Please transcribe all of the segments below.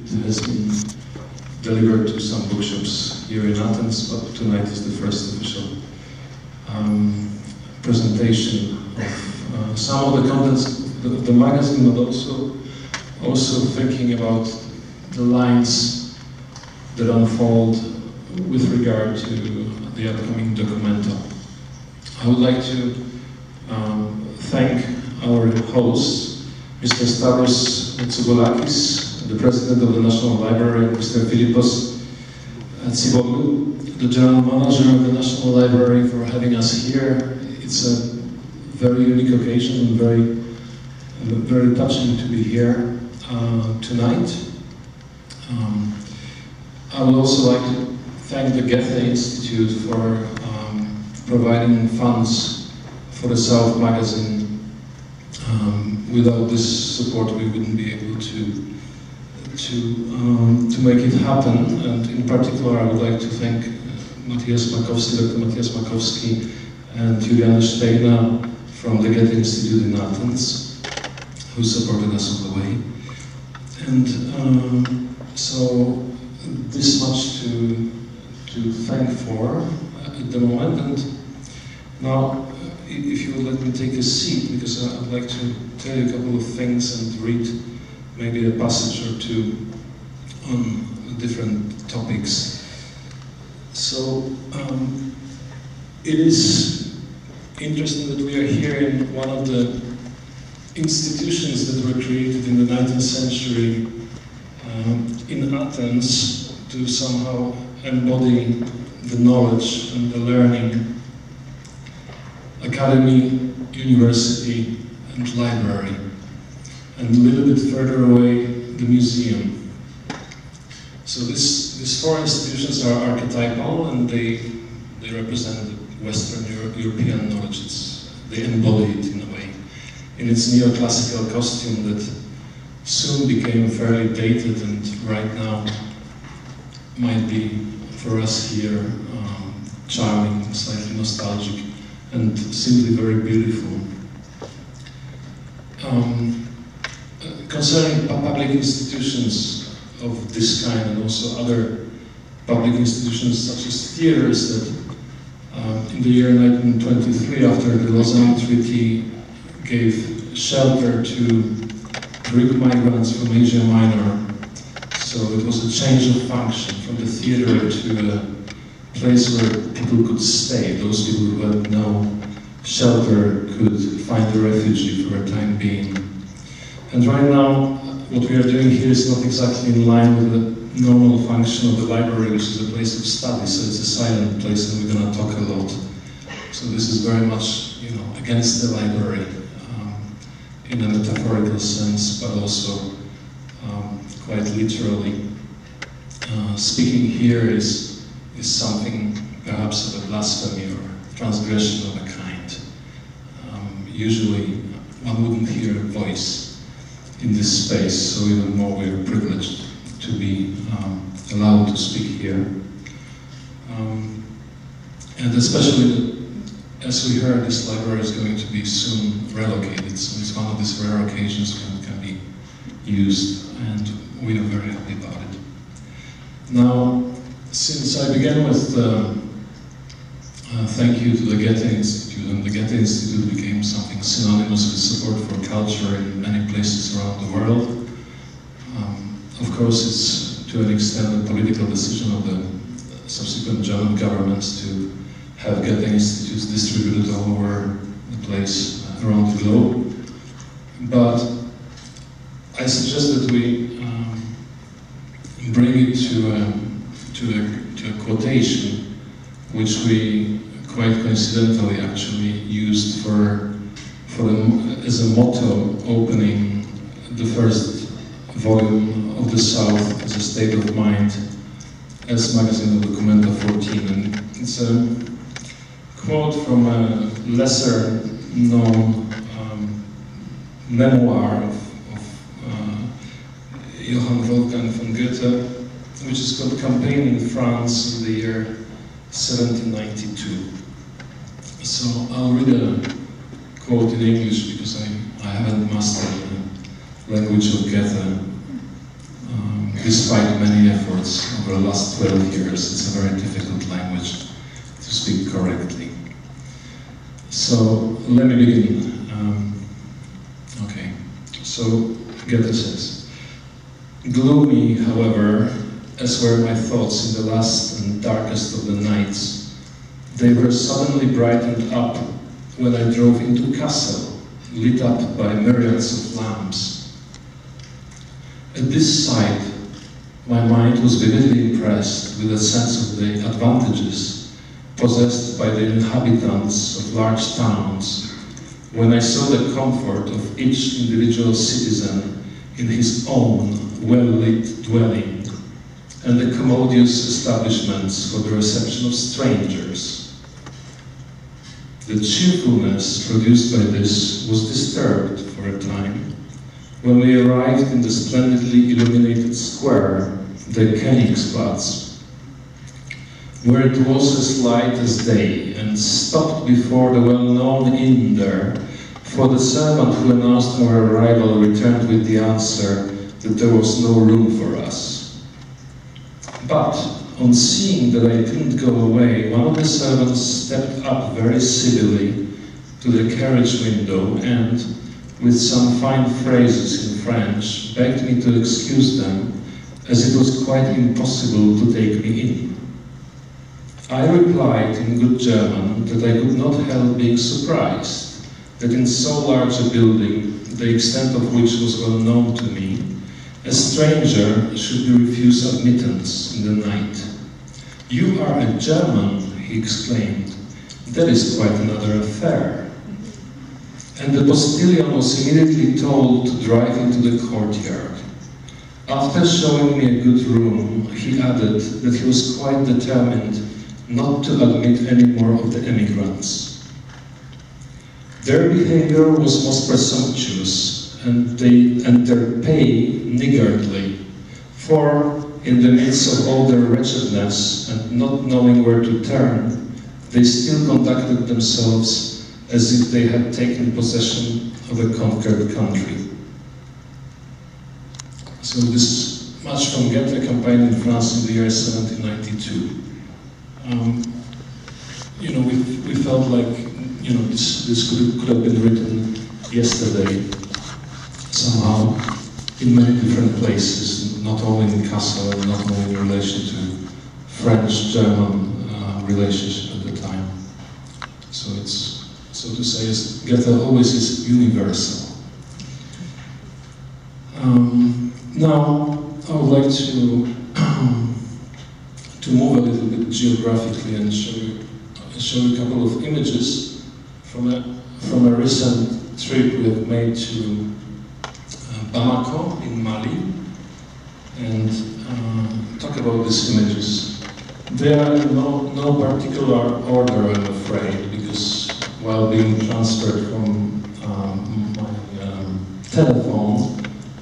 It has been delivered to some bookshops here in Athens, but tonight is the first official presentation of some of the contents of the magazine, but also thinking about the lines that unfold with regard to the upcoming Documenta. I would like to thank our hosts, Mr. Stavros Tsougoulakis, the President of the National Library, and Mr. Philippos Tsivoglou, the General Manager of the National Library, for having us here. It's a very unique occasion and very touching to be here tonight. I would also like to thank the Goethe Institute for providing funds for the South magazine. Without this support, we wouldn't be able to make it happen. And in particular, I would like to thank Matthias Makowski, Dr. Matthias Makowski, and Juliana Steina from the Goethe Institute in Athens, who supported us all the way. And so this much to thank for at the moment. And now, if you would let me take a seat, because I'd like to tell you a couple of things and read maybe a passage or two on different topics. So, it is interesting that we are here in one of the institutions that were created in the 19th century in Athens to somehow embody the knowledge and the learning: academy, university, and library. And a little bit further away, the museum. So these four institutions are archetypal, and they represent Western European knowledge. They embody it in a way, in its neoclassical costume that soon became fairly dated and right now might be, for us here, charming, slightly nostalgic, and simply very beautiful. Concerning public institutions of this kind, and also other public institutions such as theaters that in the year 1923, after the Lausanne Treaty, gave shelter to Greek migrants from Asia Minor. So it was a change of function from the theater to a place where people could stay. Those people who had no shelter could find a refuge for a time being. And right now, what we are doing here is not exactly in line with the normal function of the library, which is a place of study. So it's a silent place, and we're going to talk a lot. So this is very much, against the library in a metaphorical sense, but also quite literally. Speaking here is something perhaps of a blasphemy or transgression of a kind. Usually one wouldn't hear a voice in this space, so even more we are privileged to be allowed to speak here. And especially, as we heard, this library is going to be soon relocated, so it's one of these rare occasions when it can be used, and we are very happy about it. Now, since I began with thank you to the Goethe Institute, and the Goethe Institute became something synonymous with support for culture in many places around the world. Of course, it's to an extent a political decision of the subsequent German governments to have Goethe Institutes distributed all over the place around the globe. But I suggest that we bring it to a quotation, which we quite coincidentally actually used as a motto opening the first volume of The South as a State of Mind as magazine of Documenta 14. And it's a quote from a lesser known memoir of Johann Wolfgang von Goethe, which is called Campaign in France in the year 1792. So I'll read a quote in English because I haven't mastered the language of Goethe. despite many efforts over the last 12 years. It's a very difficult language to speak correctly. So let me begin. Okay, so Goethe says, gloomy, however, as were my thoughts in the last and darkest of the nights, they were suddenly brightened up when I drove into Kassel, lit up by myriads of lamps. At this sight, my mind was vividly impressed with a sense of the advantages possessed by the inhabitants of large towns when I saw the comfort of each individual citizen in his own well-lit dwelling and the commodious establishments for the reception of strangers. The cheerfulness produced by this was disturbed for a time when we arrived in the splendidly illuminated square, the Königsplatz, where it was as light as day, and stopped before the well-known inn there, for the servant who announced our arrival returned with the answer that there was no room for us. But on seeing that I didn't go away, one of the servants stepped up very civilly to the carriage window and, with some fine phrases in French, begged me to excuse them, as it was quite impossible to take me in. I replied in good German that I could not help being surprised that in so large a building, the extent of which was well known to me, a stranger should be refused admittance in the night. "You are a German," he exclaimed. "That is quite another affair." And the postilion was immediately told to drive into the courtyard. After showing me a good room, he added that he was quite determined not to admit any more of the emigrants. Their behavior was most presumptuous, and their pay niggardly, for in the midst of all their wretchedness and not knowing where to turn, they still conducted themselves as if they had taken possession of a conquered country. So this is much from Goethe, campaign in France in the year 1792. We felt like, this could have been written yesterday, somehow, in many different places, not only in Kassel, not only in relation to French-German relationship at the time. So it's, so to say, Goethe always is universal. Now, I would like to move a little bit geographically and show you a couple of images from a recent trip we have made to Bamako in Mali, and talk about these images. They are in no particular order, I'm afraid, because while being transferred from my telephone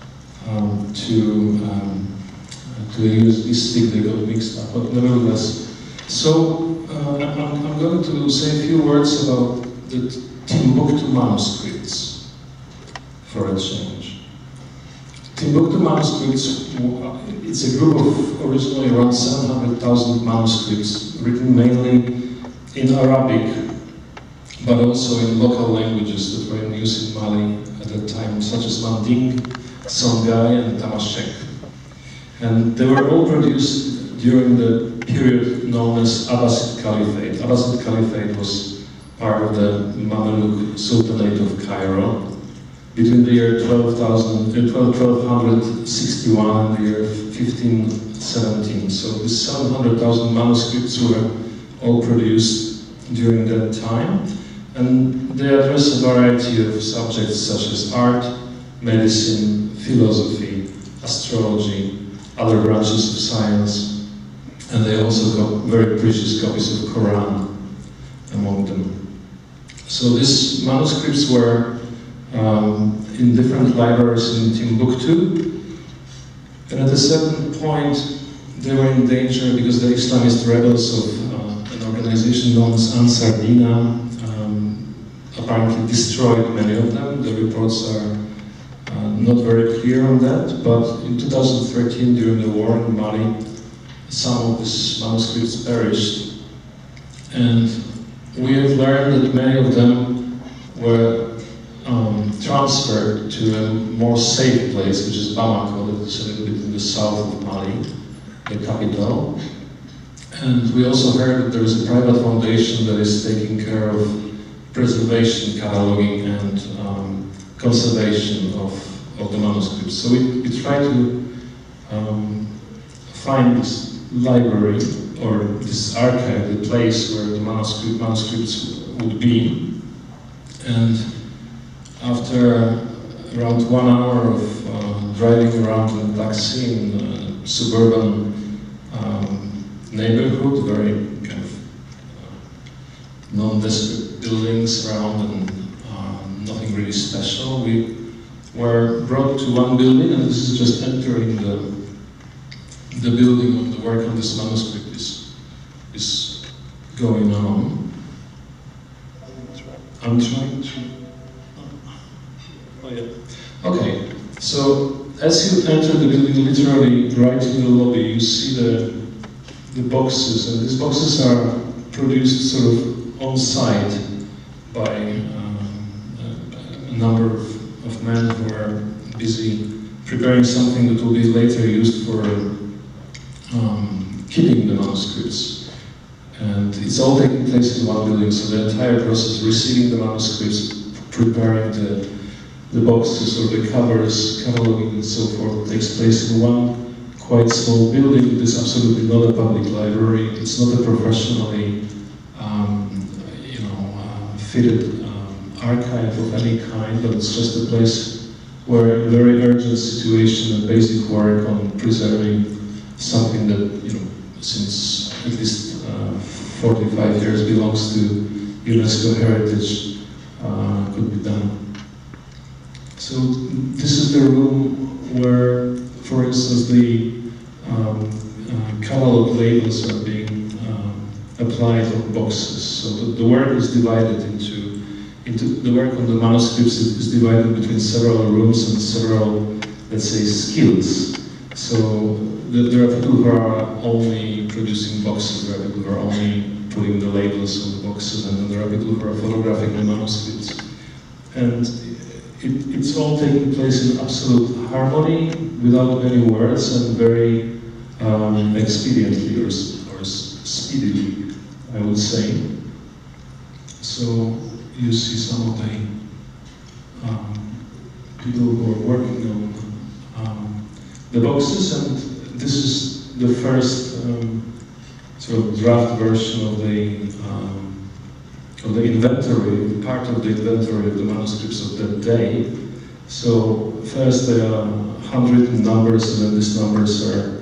to a USB stick, they got mixed up, but nevertheless. So I'm going to say a few words about the Timbuktu manuscripts for a change. Timbuktu manuscripts, it's a group of originally around 700,000 manuscripts written mainly in Arabic, but also in local languages that were in use in Mali at that time, such as Manding, Songhai, and Tamashek. And they were all produced during the period known as Abbasid Caliphate. Abbasid Caliphate was part of the Mamluk Sultanate of Cairo between the year 1261 and the year 1517. So these 700,000 manuscripts were all produced during that time, and they address a variety of subjects such as art, medicine, philosophy, astrology, other branches of science, and they also got very precious copies of Quran among them. So these manuscripts were in different libraries in Timbuktu, and at a certain point they were in danger because the Islamist rebels of an organization known as Ansar Dina apparently destroyed many of them. The reports are not very clear on that, but in 2013, during the war in Mali, some of these manuscripts perished, and we have learned that many of them were transferred to a more safe place, which is Bamako, that is a little bit in the south of Mali, the capital. And we also heard that there is a private foundation that is taking care of preservation, cataloging, and conservation of the manuscripts. So we try to find this library or this archive, the place where the manuscripts would be. And after around 1 hour of driving around in a taxi in a suburban neighborhood, very kind of non-desperate buildings around and nothing really special, we were brought to one building, and this is just entering the building where the work on this manuscript is going on. I'm trying to... Oh yeah. Okay, so as you enter the building, literally right in the lobby, you see the boxes, and these boxes are produced sort of on site by a number of men who are busy preparing something that will be later used for keeping the manuscripts. And it's all taking place in one building, so the entire process, receiving the manuscripts, preparing the boxes or the covers, cataloging and so forth, takes place in one quite small building. It is absolutely not a public library. It's not a professionally fitted archive of any kind, but it's just a place where a very urgent situation and basic work on preserving something that, since at least 45 years belongs to UNESCO heritage could be done. So this is the room where, for instance, the catalog labels are being applied on boxes. So the work is divided into the work on the manuscripts is divided between several rooms and several, let's say, skills. So there are people who are only producing boxes, there are people who are only putting the labels on the boxes, and then there are people who are photographing the manuscripts. And it's all taking place in absolute harmony, without many words, and very expediently or speedily, I would say. So you see some of the people who are working on the boxes, and this is the first sort of draft version of the inventory, part of the inventory of the manuscripts of that day. So first there are 100 numbers, and then these numbers are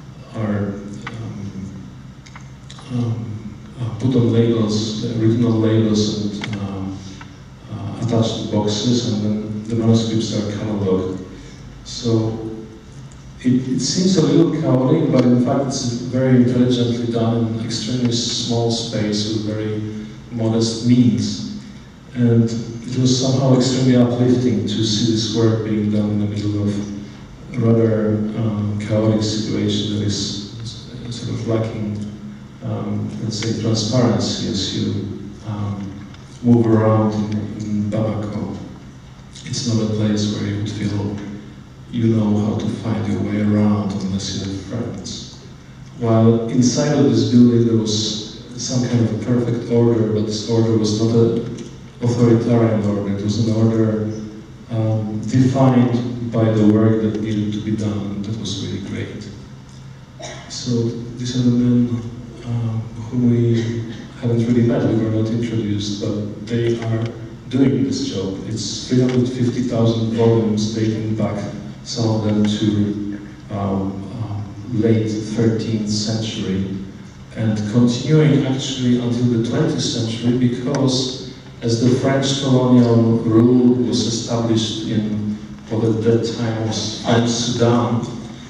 put on labels, the original labels, and attached to boxes, and then the manuscripts are catalogued. So it seems a little chaotic, but in fact it's very intelligently done in extremely small space with very modest means. And it was somehow extremely uplifting to see this work being done in the middle of a rather chaotic situation that is sort of lacking, let's say, transparency as you move around in Bamako. It's not a place where you would feel you know how to find your way around unless you have friends. While inside of this building there was some kind of perfect order, but this order was not an authoritarian order. It was an order defined by the work that needed to be done, and that was really great. So these are the men whom we haven't really met, we were not introduced, but they are doing this job. It's 350,000 volumes dating back, some of them to late 13th century, and continuing actually until the 20th century, because as the French colonial rule was established in what at that time was French Sudan,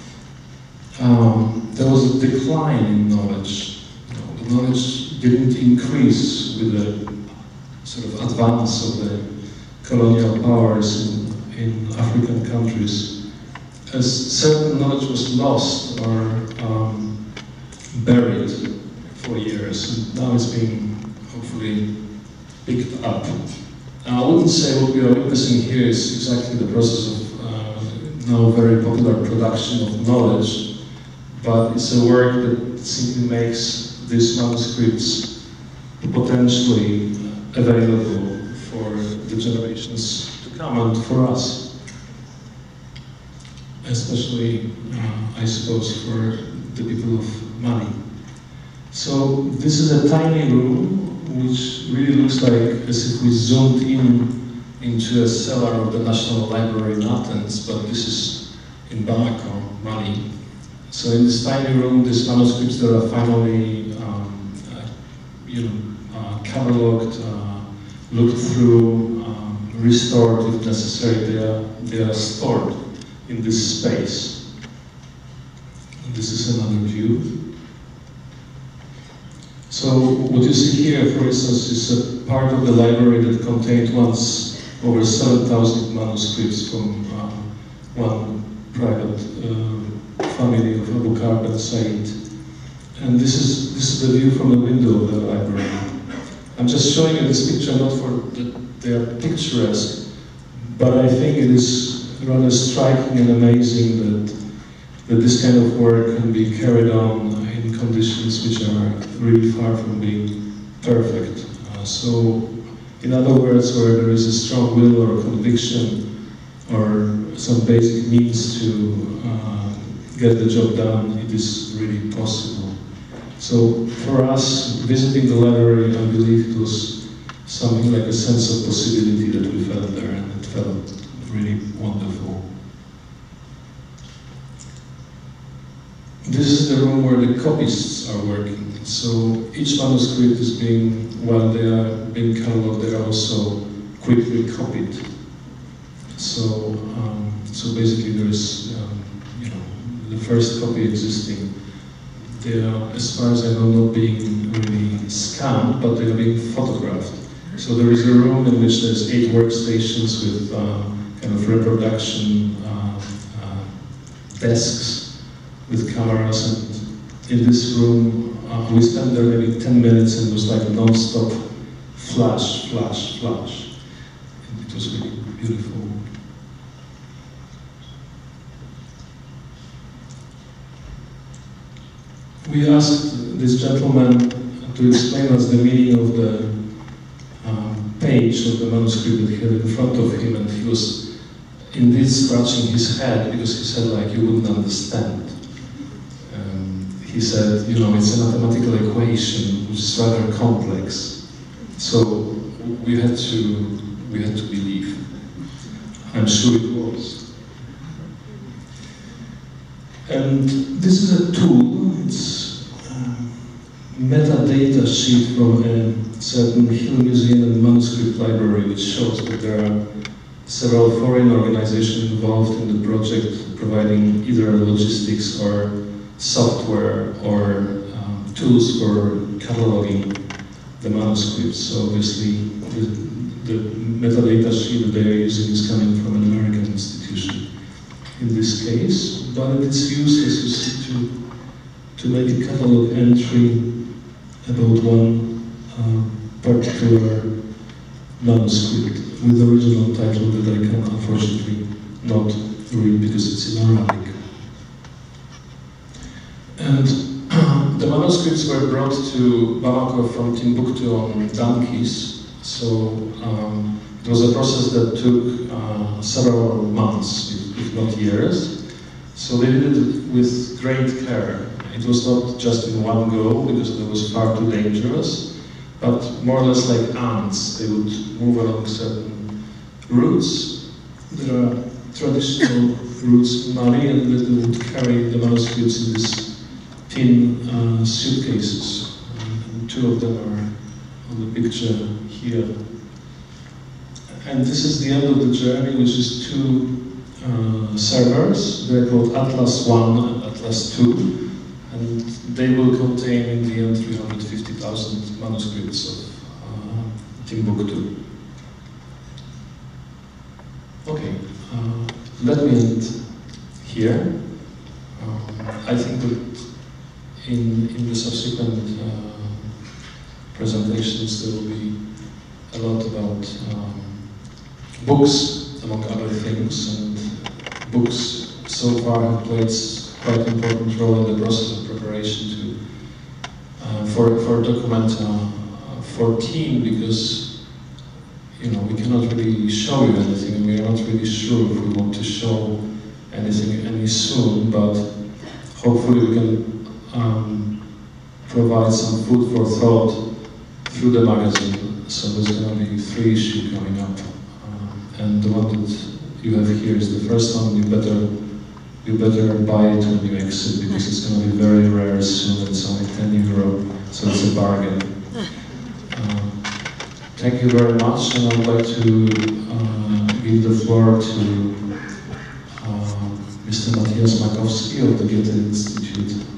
there was a decline in knowledge. The knowledge didn't increase with the sort of advance of the colonial powers in African countries, as certain knowledge was lost or buried for years, and now it's being hopefully picked up. I wouldn't say what we are witnessing here is exactly the process of now very popular production of knowledge, but it's a work that simply makes these manuscripts potentially available for the generations to come and for us, especially, I suppose, for the people of money. So this is a tiny room which really looks like as if we zoomed into a cellar of the National Library in Athens, but this is in Bamako, Mali. So in this tiny room, these manuscripts that are finally, cataloged, looked through, restored if necessary, they are stored in this space. And this is another view. So what you see here, for instance, is a part of the library that contained once over 7,000 manuscripts from one private family of Abu Bakr Ben Said. And this is the view from the window of the library. I'm just showing you this picture not for that they are picturesque, but I think it is rather striking and amazing that this kind of work can be carried on in conditions which are really far from being perfect. So, in other words, where there is a strong will or conviction or some basic means to get the job done, it is really possible. So for us, visiting the library, I believe it was something like a sense of possibility that we felt there, and it felt really wonderful. This is the room where the copyists are working. So each manuscript is being, while they are being cataloged, they are also quickly copied. So, so basically there is, the first copy existing. They are, as far as I know, not being really scanned, but they are being photographed. So there is a room in which there's 8 workstations with kind of reproduction desks with cameras, and in this room we spent there maybe 10 minutes, and it was like a non-stop flash, flash, flash. And it was really beautiful. We asked this gentleman to explain us the meaning of the page of the manuscript that he had in front of him, and he was indeed scratching his head because he said, like, you wouldn't understand. He said, it's a mathematical equation which is rather complex. So we had to believe. I'm sure it was. And this is a tool. It's a metadata sheet from a certain Hill Museum and Manuscript Library, which shows that there are several foreign organizations involved in the project, providing either logistics or software or tools for cataloging the manuscripts. So obviously the metadata sheet that they are using is coming from an American institution in this case, but it's used, as you see, to make a catalog entry about one particular manuscript with the original title that I can unfortunately not read because it's in Arabic. And the manuscripts were brought to Bamako from Timbuktu on donkeys. So it was a process that took several months, if not years. So they did it with great care. It was not just in one go because it was far too dangerous, but more or less like ants. They would move along certain routes. There are traditional routes in Mali, and they would carry the manuscripts in these tin suitcases, and 2 of them are on the picture here. And this is the end of the journey, which is 2 servers. They're called Atlas 1 and Atlas 2, and they will contain in the end 350,000 manuscripts of Timbuktu. Okay, let me end here. I think that in the subsequent presentations there will be a lot about books, among other things, and books so far have played quite an important role in the process of preparation for Documenta 14, because we cannot really show you anything, and we are not really sure if we want to show anything any soon, but hopefully we can provide some food for thought through the magazine. So there's going to be 3 issues coming up, and the one that you have here is the first one. You better buy it when you exit, because it's going to be very rare soon. It's only €10, so it's a bargain. Thank you very much, and I would like to give the floor to Mr. Matthias Makowski of the Goethe Institute.